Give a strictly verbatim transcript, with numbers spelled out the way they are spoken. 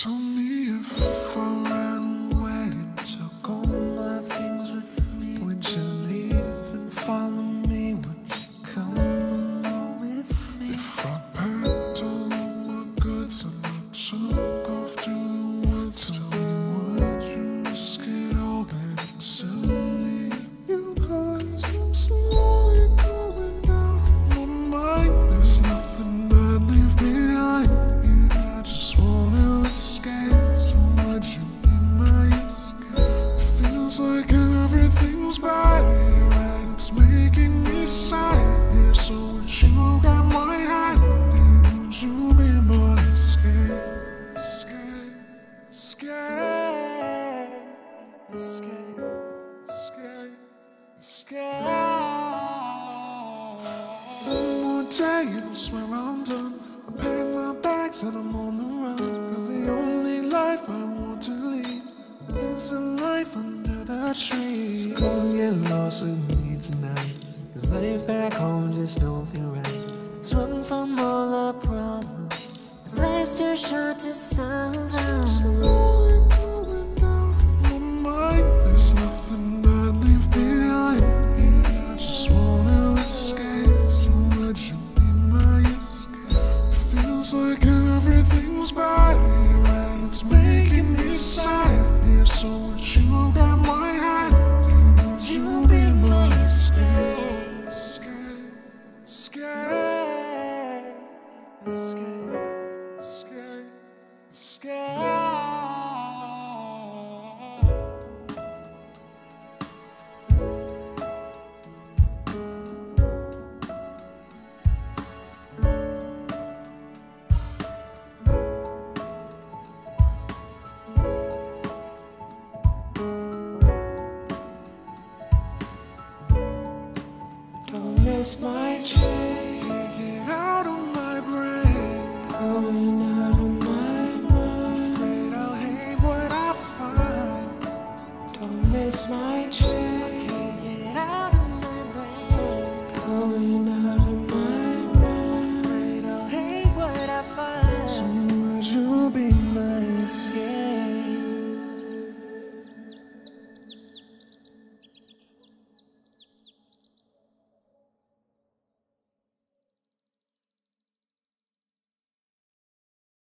Tell me if I ran away and took all my things with me, would you leave and follow me? Would you come along with me? If I packed all of my goods and I took off to the woods, tell me, would you risk it all, baby, accept me? You guys, I'm slowly going out of my mind. There's nothing I'd leave behind here. I just wanna escape, so would you be my escape? It feels like everything's bad here and it's making me sigh here. So would you grab my hand here? Would you be my escape? Escape, escape, escape, escape, escape. One more day and I swear I'm done. I pack my bags and I'm on the run, cause the only life I want to lead is a life under the trees. So come get lost with me tonight, cause life back home just don't feel right. Let's run from all our problems, cause life's too short to survive. Slowly going out of my mind. There's nothing I'd leave behind here. I just wanna escape, so would you be my escape? It feels like everything's bad here and it's making me sigh here. So would you grab my hand here? Would you be my escape? Escape, escape, escape, escape, escape. Don't miss my train.